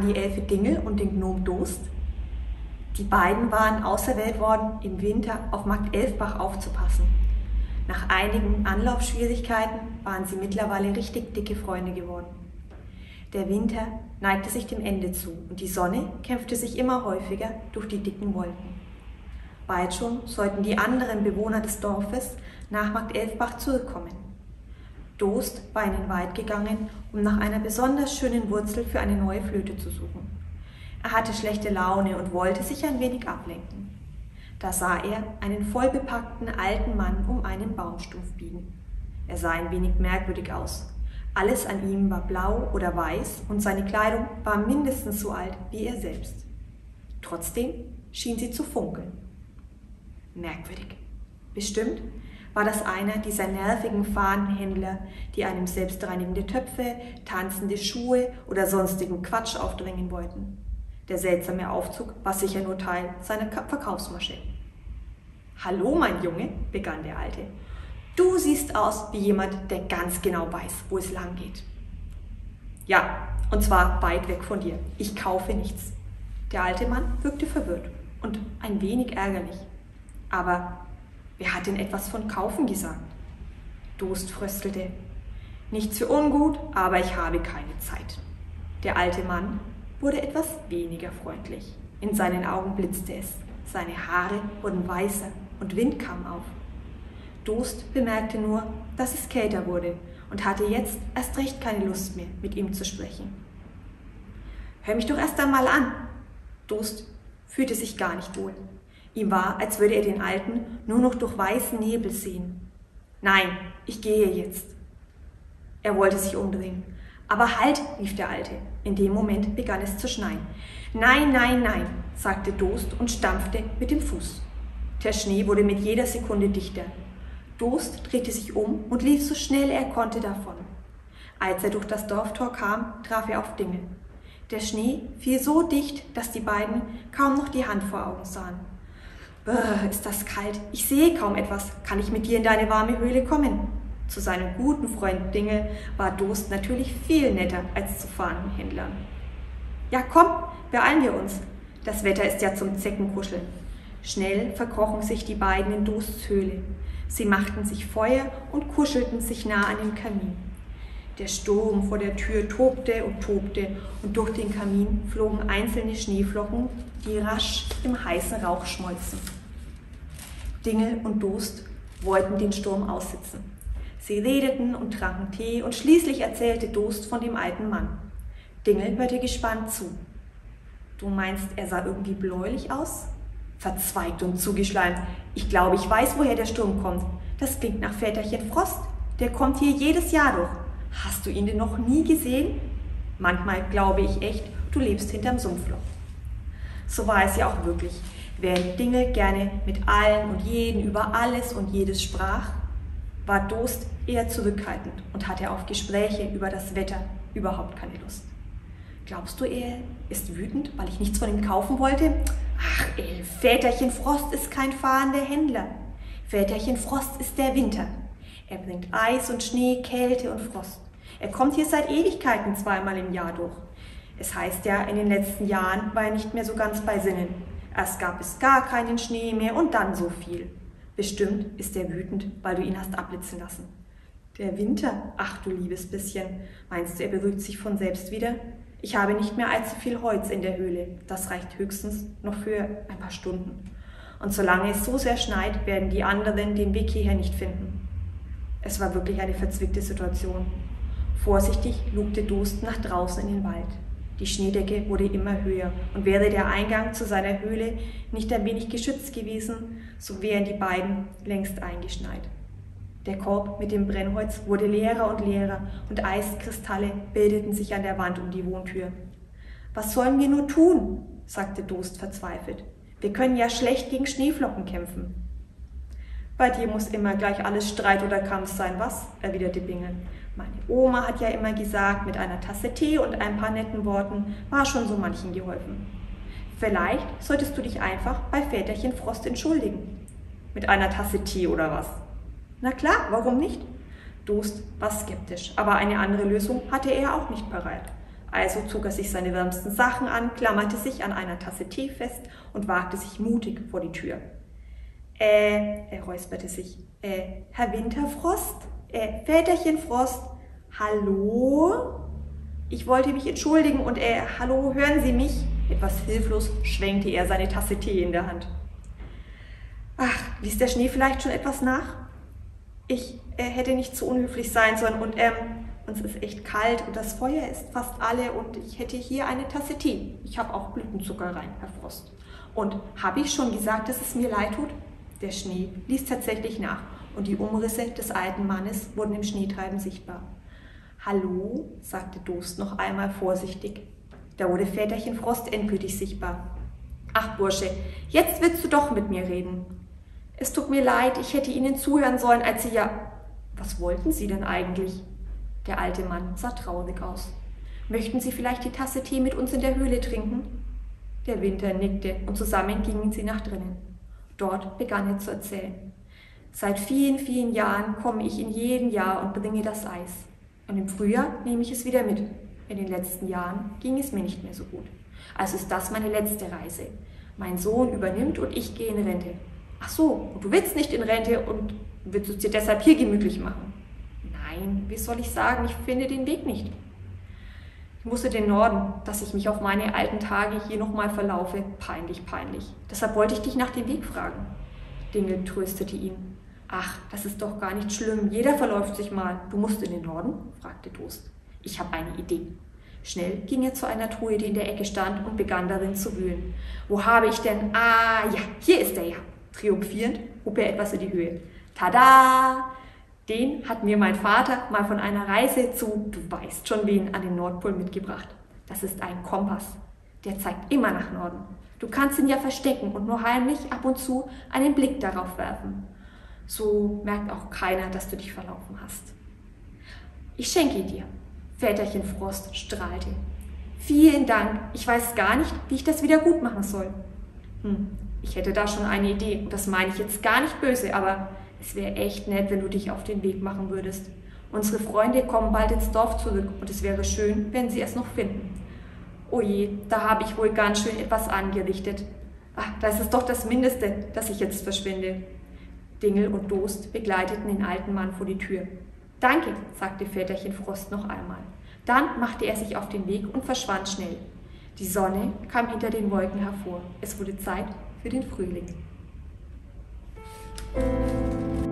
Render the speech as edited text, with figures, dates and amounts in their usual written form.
die Elfe Dingel und den Gnom Dost. Die beiden waren auserwählt worden, im Winter auf Markt Elfbach aufzupassen. Nach einigen Anlaufschwierigkeiten waren sie mittlerweile richtig dicke Freunde geworden. Der Winter neigte sich dem Ende zu und die Sonne kämpfte sich immer häufiger durch die dicken Wolken. Bald schon sollten die anderen Bewohner des Dorfes nach Markt Elfbach zurückkommen. Dost war in den Wald gegangen, um nach einer besonders schönen Wurzel für eine neue Flöte zu suchen. Er hatte schlechte Laune und wollte sich ein wenig ablenken. Da sah er einen vollbepackten alten Mann um einen Baumstumpf biegen. Er sah ein wenig merkwürdig aus. Alles an ihm war blau oder weiß und seine Kleidung war mindestens so alt wie er selbst. Trotzdem schien sie zu funkeln. Merkwürdig. Bestimmt war das einer dieser nervigen Fahnenhändler, die einem selbstreinigende Töpfe, tanzende Schuhe oder sonstigen Quatsch aufdrängen wollten. Der seltsame Aufzug war sicher nur Teil seiner Verkaufsmasche. »Hallo, mein Junge«, begann der Alte. »Du siehst aus wie jemand, der ganz genau weiß, wo es lang geht.« »Ja, und zwar weit weg von dir. Ich kaufe nichts.« Der alte Mann wirkte verwirrt und ein wenig ärgerlich. »Aber wer hat denn etwas von kaufen gesagt?« Dost fröstelte. »Nichts für ungut, aber ich habe keine Zeit.« Der alte Mann wurde etwas weniger freundlich. In seinen Augen blitzte es. Seine Haare wurden weißer und Wind kam auf. Dost bemerkte nur, dass es kälter wurde und hatte jetzt erst recht keine Lust mehr, mit ihm zu sprechen. »Hör mich doch erst einmal an!« Dost fühlte sich gar nicht wohl. Ihm war, als würde er den Alten nur noch durch weißen Nebel sehen. »Nein, ich gehe jetzt.« Er wollte sich umdrehen. »Aber halt«, rief der Alte. In dem Moment begann es zu schneien. »Nein, nein, nein«, sagte Dost und stampfte mit dem Fuß. Der Schnee wurde mit jeder Sekunde dichter. Dost drehte sich um und lief so schnell er konnte davon. Als er durch das Dorftor kam, traf er auf Dingel. Der Schnee fiel so dicht, dass die beiden kaum noch die Hand vor Augen sahen. »Ist das kalt, ich sehe kaum etwas. Kann ich mit dir in deine warme Höhle kommen?« Zu seinem guten Freund Dingel war Dost natürlich viel netter als zu Fahnenhändlern. »Ja, komm, beeilen wir uns. Das Wetter ist ja zum Zeckenkuscheln.« Schnell verkrochen sich die beiden in Dosts Höhle. Sie machten sich Feuer und kuschelten sich nah an den Kamin. Der Sturm vor der Tür tobte und durch den Kamin flogen einzelne Schneeflocken, die rasch im heißen Rauch schmolzen. Dingel und Dost wollten den Sturm aussitzen. Sie redeten und tranken Tee und schließlich erzählte Dost von dem alten Mann. Dingel hörte gespannt zu. »Du meinst, er sah irgendwie bläulich aus?« Verzweigt und zugeschleimt. »Ich glaube, ich weiß, woher der Sturm kommt. Das klingt nach Väterchen Frost. Der kommt hier jedes Jahr durch. Hast du ihn denn noch nie gesehen? Manchmal glaube ich echt, du lebst hinterm Sumpfloch.« So war es ja auch wirklich. Während Dingel gerne mit allen und jeden über alles und jedes sprach, war Dost eher zurückhaltend und hatte auf Gespräche über das Wetter überhaupt keine Lust. »Glaubst du, er ist wütend, weil ich nichts von ihm kaufen wollte?« »Ach, Väterchen Frost ist kein fahrender Händler. Väterchen Frost ist der Winter. Er bringt Eis und Schnee, Kälte und Frost. Er kommt hier seit Ewigkeiten zweimal im Jahr durch. Es heißt ja, in den letzten Jahren war er nicht mehr so ganz bei Sinnen. Erst gab es gar keinen Schnee mehr und dann so viel. Bestimmt ist er wütend, weil du ihn hast abblitzen lassen.« »Der Winter? Ach du liebes bisschen. Meinst du, er beruhigt sich von selbst wieder? Ich habe nicht mehr allzu viel Holz in der Höhle. Das reicht höchstens noch für ein paar Stunden. Und solange es so sehr schneit, werden die anderen den Weg hierher nicht finden.« Es war wirklich eine verzwickte Situation. Vorsichtig lugte Dost nach draußen in den Wald. Die Schneedecke wurde immer höher und wäre der Eingang zu seiner Höhle nicht ein wenig geschützt gewesen, so wären die beiden längst eingeschneit. Der Korb mit dem Brennholz wurde leerer und leerer und Eiskristalle bildeten sich an der Wand um die Wohntür. »Was sollen wir nur tun?«, sagte Dost verzweifelt. »Wir können ja schlecht gegen Schneeflocken kämpfen.« »Bei dir muss immer gleich alles Streit oder Kampf sein, was?«, erwiderte Dingel. »Meine Oma hat ja immer gesagt, mit einer Tasse Tee und ein paar netten Worten war schon so manchen geholfen. Vielleicht solltest du dich einfach bei Väterchen Frost entschuldigen.« »Mit einer Tasse Tee oder was?« »Na klar, warum nicht?« Dost war skeptisch, aber eine andere Lösung hatte er auch nicht bereit. Also zog er sich seine wärmsten Sachen an, klammerte sich an einer Tasse Tee fest und wagte sich mutig vor die Tür. Er räusperte sich. Herr Winterfrost? Väterchen Frost? Hallo? Ich wollte mich entschuldigen und hallo, hören Sie mich? Etwas hilflos schwenkte er seine Tasse Tee in der Hand. Ach, ließ der Schnee vielleicht schon etwas nach? Ich hätte nicht so unhöflich sein sollen und uns ist echt kalt und das Feuer ist fast alle und ich hätte hier eine Tasse Tee. Ich habe auch Blütenzucker rein, Herr Frost. Und habe ich schon gesagt, dass es mir leid tut? Der Schnee ließ tatsächlich nach und die Umrisse des alten Mannes wurden im Schneetreiben sichtbar. Hallo, sagte Durst noch einmal vorsichtig. Da wurde Väterchen Frost endgültig sichtbar. Ach Bursche, jetzt willst du doch mit mir reden. Es tut mir leid, ich hätte Ihnen zuhören sollen, als Sie ja... Was wollten Sie denn eigentlich? Der alte Mann sah traurig aus. Möchten Sie vielleicht die Tasse Tee mit uns in der Höhle trinken? Der Winter nickte und zusammen gingen sie nach drinnen. Dort begann er zu erzählen. Seit vielen, vielen Jahren komme ich in jedem Jahr und bringe das Eis. Und im Frühjahr nehme ich es wieder mit. In den letzten Jahren ging es mir nicht mehr so gut. Also ist das meine letzte Reise. Mein Sohn übernimmt und ich gehe in Rente. Ach so, und du willst nicht in Rente und willst es dir deshalb hier gemütlich machen? Nein, wie soll ich sagen, ich finde den Weg nicht. Ich muss in den Norden, dass ich mich auf meine alten Tage hier nochmal verlaufe. Peinlich, peinlich. Deshalb wollte ich dich nach dem Weg fragen. Dingel tröstete ihn. Ach, das ist doch gar nicht schlimm. Jeder verläuft sich mal. Du musst in den Norden? Fragte Durst. Ich habe eine Idee. Schnell ging er zu einer Truhe, die in der Ecke stand, und begann darin zu wühlen. Wo habe ich denn? Ah, ja, hier ist er ja. Triumphierend hob er etwas in die Höhe. Tada! Den hat mir mein Vater mal von einer Reise zu, du weißt schon wen, an den Nordpol mitgebracht. Das ist ein Kompass. Der zeigt immer nach Norden. Du kannst ihn ja verstecken und nur heimlich ab und zu einen Blick darauf werfen. So merkt auch keiner, dass du dich verlaufen hast. Ich schenke ihn dir. Väterchen Frost strahlte. Vielen Dank. Ich weiß gar nicht, wie ich das wieder gut machen soll. Ich hätte da schon eine Idee und das meine ich jetzt gar nicht böse, aber es wäre echt nett, wenn du dich auf den Weg machen würdest. Unsere Freunde kommen bald ins Dorf zurück und es wäre schön, wenn sie es noch finden. Oh je, da habe ich wohl ganz schön etwas angerichtet. Ach, das ist doch das Mindeste, dass ich jetzt verschwinde. Dingel und Durst begleiteten den alten Mann vor die Tür. Danke, sagte Väterchen Frost noch einmal. Dann machte er sich auf den Weg und verschwand schnell. Die Sonne kam hinter den Wolken hervor. Es wurde Zeit für den Frühling.